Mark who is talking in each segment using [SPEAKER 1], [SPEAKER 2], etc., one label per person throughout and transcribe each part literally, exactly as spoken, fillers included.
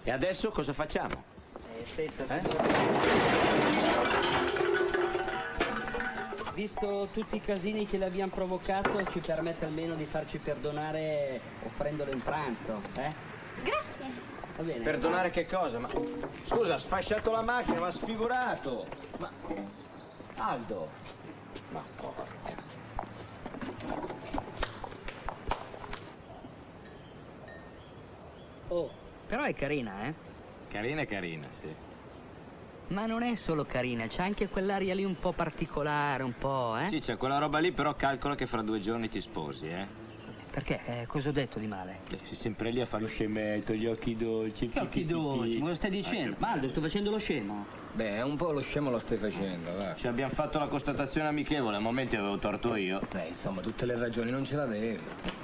[SPEAKER 1] E adesso cosa facciamo?
[SPEAKER 2] Eh, aspetta,
[SPEAKER 1] Eh?
[SPEAKER 2] Visto tutti i casini che le abbiamo provocato, ci permette almeno di farci perdonare offrendolo in pranzo, eh?
[SPEAKER 3] Grazie.
[SPEAKER 2] Va bene.
[SPEAKER 1] Perdonare che cosa? Ma scusa, ha sfasciato la macchina, ma sfigurato! Ma Aldo! Ma porca!
[SPEAKER 2] Oh, però è carina, eh?
[SPEAKER 4] Carina è carina, sì.
[SPEAKER 2] Ma non è solo carina, c'è anche quell'aria lì un po' particolare, un po', eh?
[SPEAKER 4] Sì, c'è quella roba lì, però calcola che fra due giorni ti sposi, eh?
[SPEAKER 2] Perché? Eh, cosa ho detto di male?
[SPEAKER 4] Beh, sei sempre lì a fare lo scemetto, gli occhi dolci.
[SPEAKER 2] Che occhi dolci? Ma lo stai dicendo? Baldo, sto facendo lo scemo.
[SPEAKER 5] Beh, un po' lo scemo lo stai facendo, va.
[SPEAKER 4] Ci abbiamo fatto la constatazione amichevole, a momenti avevo torto io.
[SPEAKER 5] Beh, insomma, tutte le ragioni non ce l'avevo.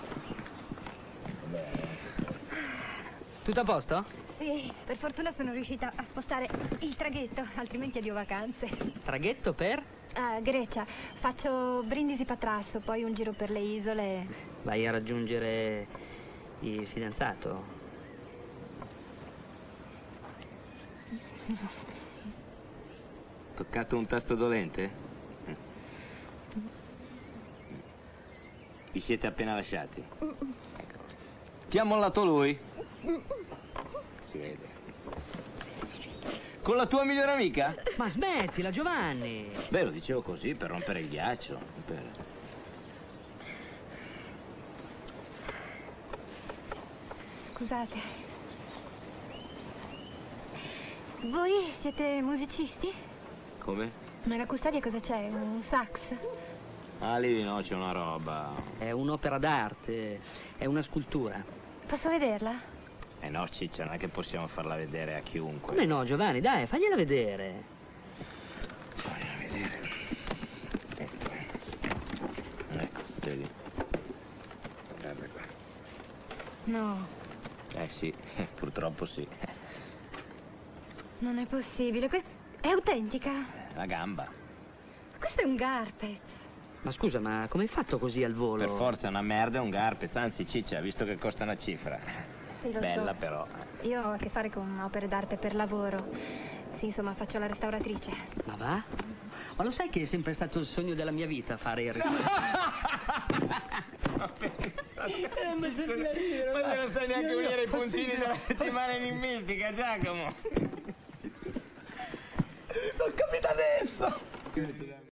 [SPEAKER 2] Tutto a posto?
[SPEAKER 3] Sì, per fortuna sono riuscita a spostare il traghetto, altrimenti addio vacanze.
[SPEAKER 2] Traghetto per?
[SPEAKER 3] A Grecia. Faccio Brindisi Patrasso, poi un giro per le isole.
[SPEAKER 2] Vai a raggiungere il fidanzato?
[SPEAKER 4] Toccato un tasto dolente? Vi siete appena lasciati? Ti ha mollato lui? Si vede. Con la tua migliore amica?
[SPEAKER 2] Ma smettila, Giovanni!
[SPEAKER 4] Beh, lo dicevo così, per rompere il ghiaccio. Per...
[SPEAKER 3] Scusate. Voi siete musicisti?
[SPEAKER 4] Come?
[SPEAKER 3] Nella custodia cosa c'è? Un sax?
[SPEAKER 4] Ah, lì no, c'è una roba.
[SPEAKER 2] È un'opera d'arte, è una scultura.
[SPEAKER 3] Posso vederla?
[SPEAKER 4] Eh no, Ciccia, non è che possiamo farla vedere a chiunque.
[SPEAKER 2] Come no, Giovanni? Dai, fagliela vedere.
[SPEAKER 4] Fagliela vedere. Ecco. Ecco, vedi. Guarda qua.
[SPEAKER 3] No,
[SPEAKER 4] Eh sì, purtroppo sì.
[SPEAKER 3] non è possibile. Que- è autentica.
[SPEAKER 4] La gamba.
[SPEAKER 3] Questo è un Garpez.
[SPEAKER 2] Ma scusa, ma come hai fatto così al volo?
[SPEAKER 4] Per forza è una merda e un Garpez, anzi Ciccia, visto che costa una cifra.
[SPEAKER 3] Sì, lo
[SPEAKER 4] Bella
[SPEAKER 3] so.
[SPEAKER 4] però.
[SPEAKER 3] Io ho a che fare con opere d'arte per lavoro. Sì, insomma, faccio la restauratrice.
[SPEAKER 2] Ma va? Ma lo sai che è sempre stato il sogno della mia vita fare il
[SPEAKER 4] Ma pensate. Eh, ma se non sai neanche unire i puntini della settimana enigmistica, Giacomo.
[SPEAKER 5] L'ho capito adesso!